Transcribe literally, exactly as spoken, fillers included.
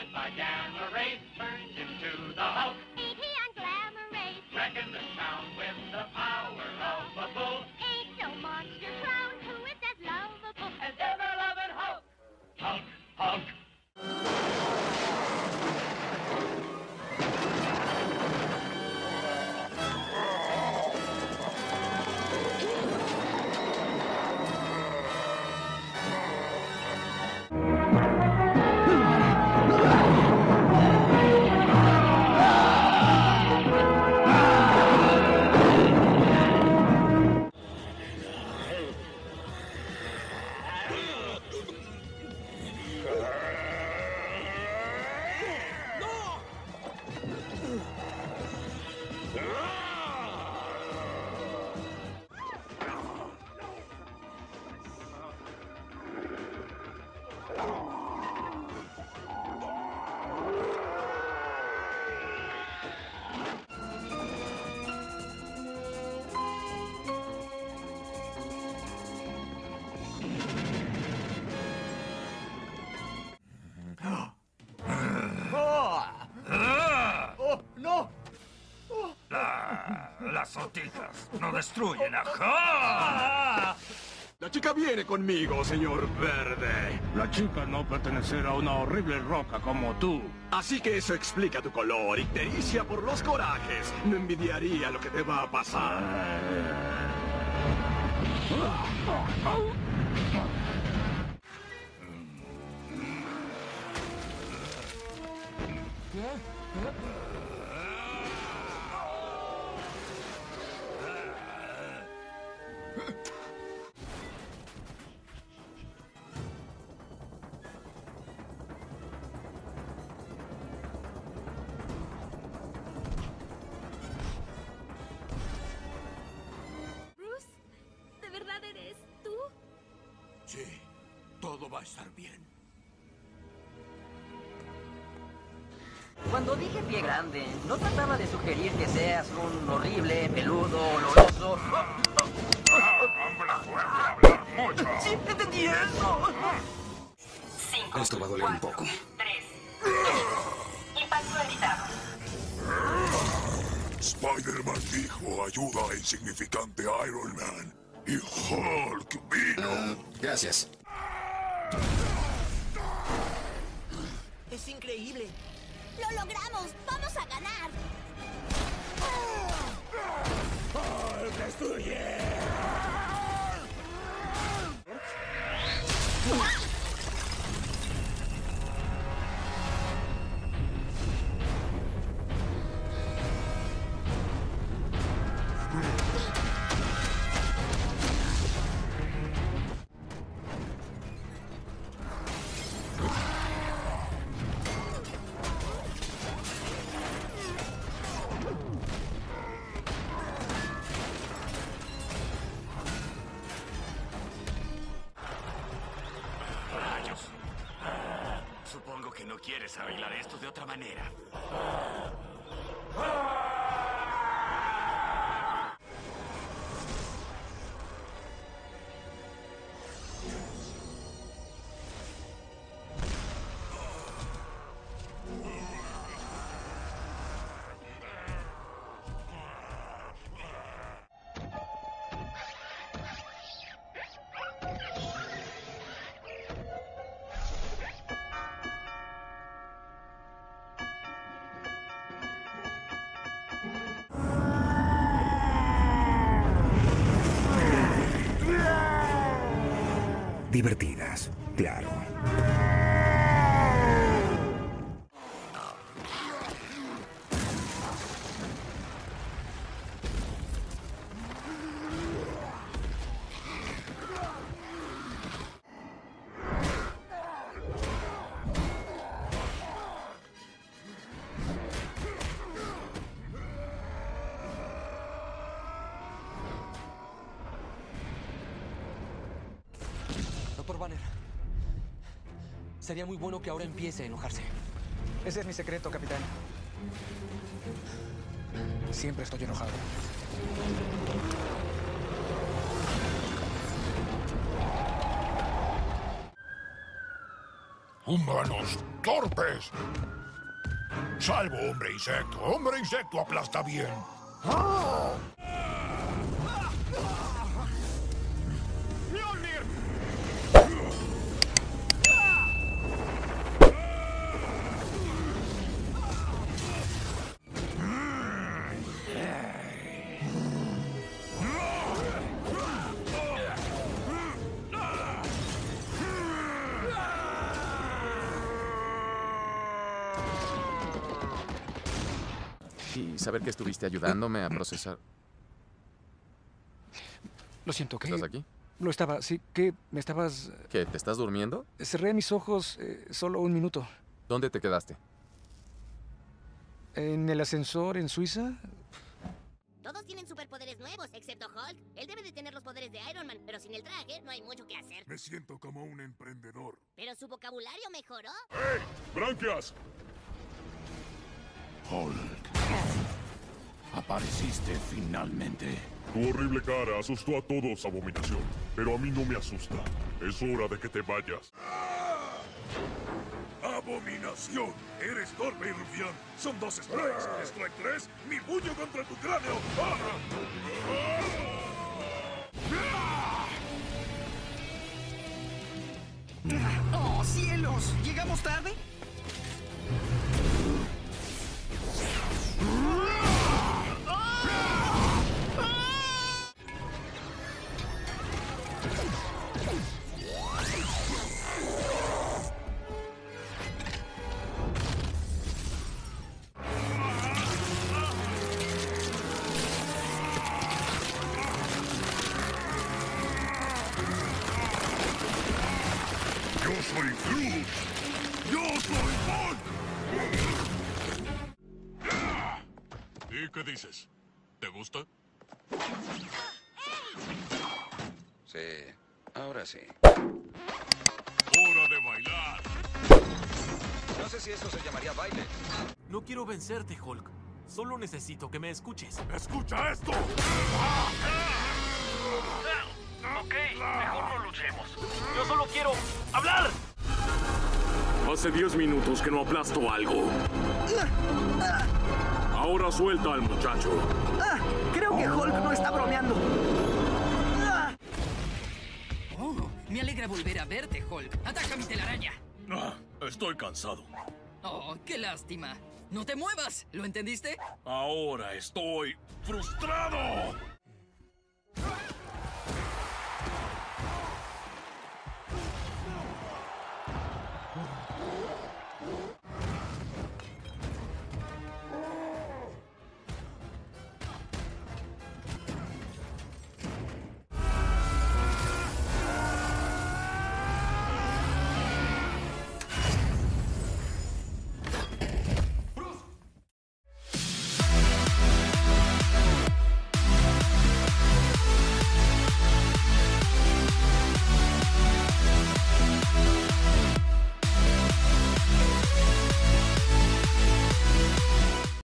Surprised by gamma rays, turned into the Hulk. Ain't he on glamour rays? Wrecking the town with the power of a bull. Ain't no monster clown who is as lovable As ever-loving Hulk. Hulk, Hulk. Las sortijas no destruyen a... La chica viene conmigo, señor Verde. La chica no pertenecerá a una horrible roca como tú. Así que eso explica tu color y te inicia por los corajes. No envidiaría lo que te va a pasar. Sí, todo va a estar bien. Cuando dije pie grande, no trataba de sugerir que seas un horrible, peludo, oloroso. ¡Hombre fuerte, hablar mucho! ¡Sí, entendí eso! Cinco, Esto va a doler un poco. Tres. Impacto evitado. Spider-Man dijo ayuda a insignificante Iron Man. Y Hulk vino. Uh, gracias. Es increíble. ¡Lo logramos! ¡Vamos a ganar! ¡Hulk destruye! Supongo que no quieres arreglar esto de otra manera. Divertidas, claro. Sería muy bueno que ahora empiece a enojarse. Ese es mi secreto, capitán. Siempre estoy enojado. Humanos torpes. Salvo hombre insecto. Hombre insecto aplasta bien. ¡Ah! Y saber que estuviste ayudándome a procesar... Lo siento, ¿qué? ¿Estás aquí? Lo estaba, sí. ¿Qué? ¿Me estabas...? ¿Qué? ¿Te estás durmiendo? Cerré mis ojos eh, solo un minuto. ¿Dónde te quedaste? ¿En el ascensor en Suiza? Todos tienen superpoderes nuevos, excepto Hulk. Él debe de tener los poderes de Iron Man, pero sin el traje no hay mucho que hacer. Me siento como un emprendedor. Pero su vocabulario mejoró. ¡Hey! ¡Branquias! Hulk. Apareciste finalmente. Tu horrible cara asustó a todos, Abominación. Pero a mí no me asusta. Es hora de que te vayas. ¡Abominación! Eres torpe y rufián. Son dos strikes. Strike tres, mi puño contra tu cráneo. ¡Oh, cielos! ¿Llegamos tarde? ¡Yo soy Groot! ¡Yo soy Hulk! ¿Y qué dices? ¿Te gusta? Sí, ahora sí. ¡Hora de bailar! No sé si eso se llamaría baile. No quiero vencerte, Hulk. Solo necesito que me escuches. ¡Escucha esto! Ok, mejor no luchemos. Yo solo quiero hablar. Hace diez minutos que no aplasto algo. Ahora suelta al muchacho. Ah, creo que Hulk no está bromeando. Ah. Oh, me alegra volver a verte, Hulk. ¡Ataca mi telaraña! Ah, estoy cansado. Oh, qué lástima. ¡No te muevas! ¿Lo entendiste? Ahora estoy frustrado.